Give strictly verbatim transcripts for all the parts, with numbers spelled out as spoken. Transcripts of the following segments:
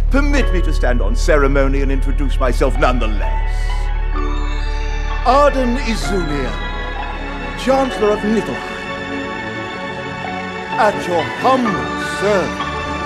permit me to stand on ceremony and introduce myself nonetheless. Arden Izulia, Chancellor of Niflheim. At your humble service.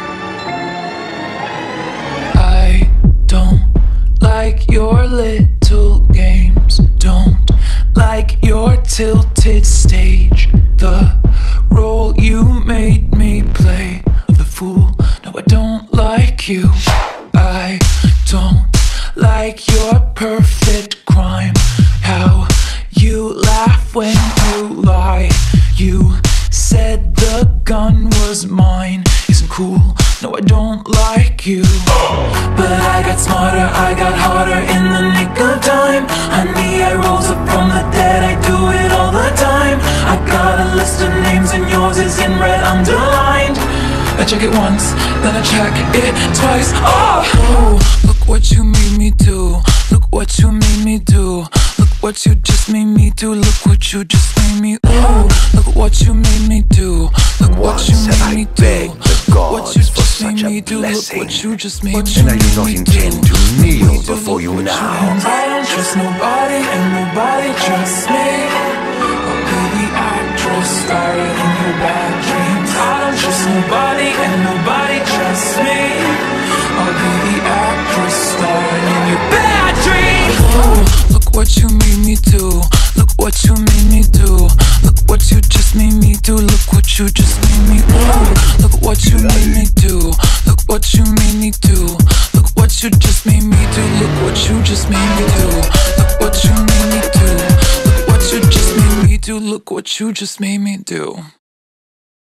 I don't like your little games. Don't like your tilted stage. The role you made me play of the fool. No, I don't like you. I don't like your perfect crime. How you laugh when you lie. You said the gun was mine. Isn't cool. No, I don't like you. But I got smarter, I got harder in the nick of time. Honey, I rose up from the dead, I do it all the time. I got a list of names and yours is in red underlined. I check it once, then I check it twice. Oh! Oh, look what you made me do. Look what you made me do. Look what you just made me do. Look what you just made me. Ooh, look what you made me do. Look what you made me do. Look what you just made me do. Look what you just made me do. And I do not intend to kneel before you now. I don't trust nobody and nobody trusts me. I'll be the actress starring in your bad dreams. I don't trust nobody and nobody trusts me. I'll be the actress starring in your bad dreams. Oh, look what you made me do. Look what you made me do. Look what you just made me do. Look what you just made me do. Look what you made me do. Look what you made me do. Look what you just made me do. Look what you just made me do. Look what you made me do. Look what you just made me do. Look what you just made me do.